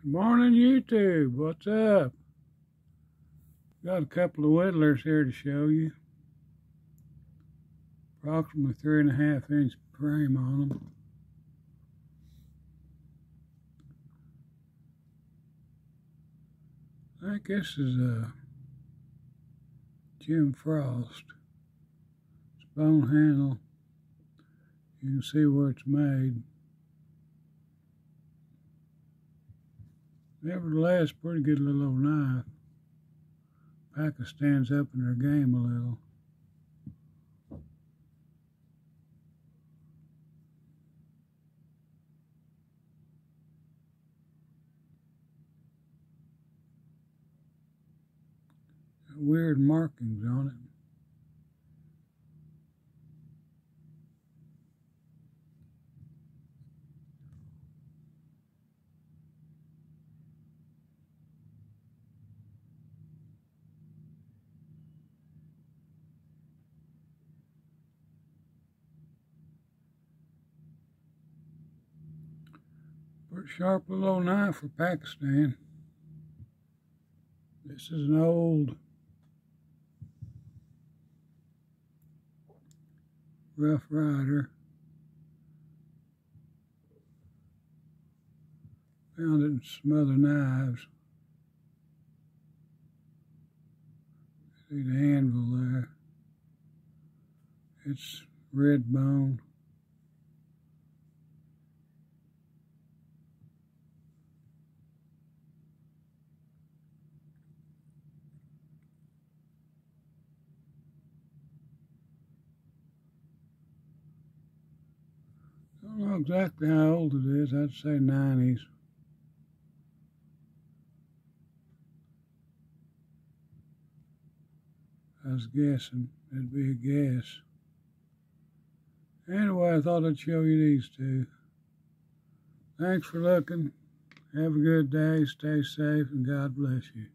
Good morning, YouTube. What's up? Got a couple of whittlers here to show you. Approximately 3.5-inch frame on them. I think this is a Jim Frost. It's bone handle. You can see where it's made. Nevertheless, pretty good little old knife. Pakistan's up in their game a little. Got weird markings on it. Pretty sharp little knife for Pakistan. This is an old Rough Rider. Found it in some other knives. See the anvil there. It's red bone. Don't know exactly how old it is. I'd say 90s. I was guessing. It'd be a guess. Anyway, I thought I'd show you these two. Thanks for looking. Have a good day. Stay safe, and God bless you.